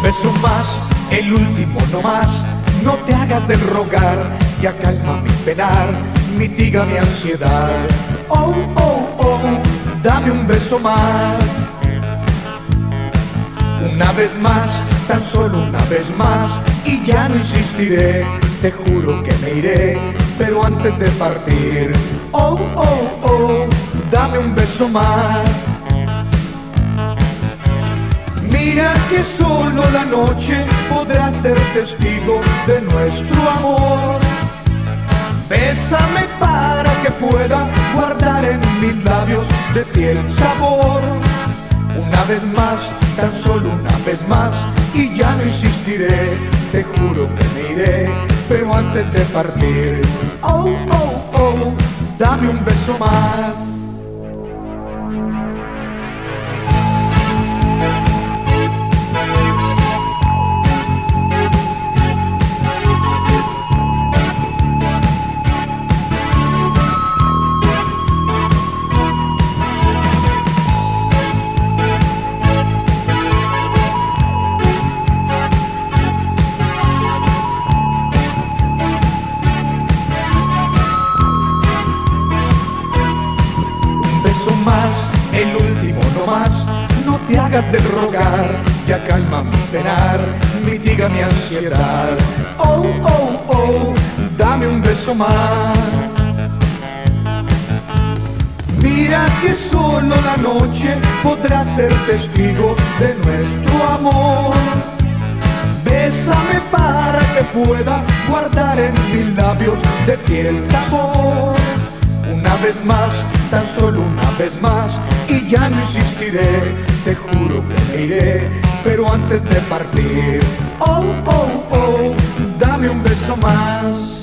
beso más, el último no más. No te hagas del rogar, ya calma mi penar, mitiga mi ansiedad. Oh, oh, oh, dame un beso más. Una vez más, tan solo una vez más, y ya no insistiré, te juro que me iré, pero antes de partir, oh, oh, oh, dame un beso más. Mira que solo la noche podrá ser testigo de nuestro amor. Bésame para que pueda guardar en mis labios de ti el sabor. Una vez más, tan solo una vez más, y ya no insistiré, te juro que me iré, pero antes de partir, oh, oh, oh, dame un beso más. Más, el último no más, no te hagas de rogar, ya calma mi penar, mitiga mi ansiedad. Oh, oh, oh, dame un beso más. Mira que solo la noche podrá ser testigo de nuestro amor. Bésame para que pueda guardar en mis labios de ti el sabor. Una vez más, tan solo una vez más, y ya no insistiré, te juro que me iré, pero antes de partir, oh, oh, oh, dame un beso más.